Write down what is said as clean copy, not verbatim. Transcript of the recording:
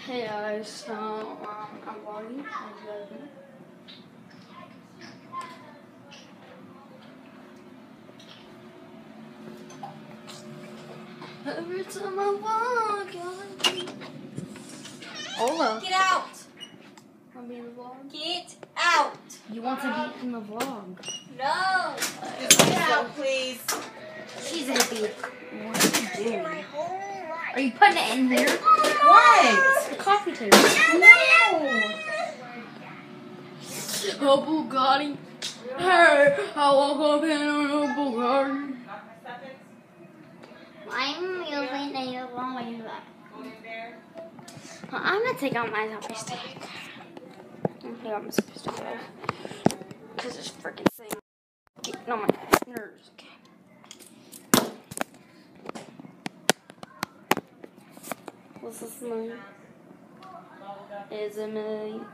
Hey guys, so I'm vlogging, as you guys know. Every time I walk, Ola. Get out! Want to be in the vlog? Get out! You want to be in the vlog? No! Get out, please. She's a hippie. What are you doing? Are you putting it in here? What? The coffee table. No! A Bugatti. Hey, I woke up in a Bugatti. I'm using a long back. I'm gonna take out my selfie stick. I'm gonna take out my selfie stick because this freaking thing getting on my nerves. Okay. What's this movie? Is a movie.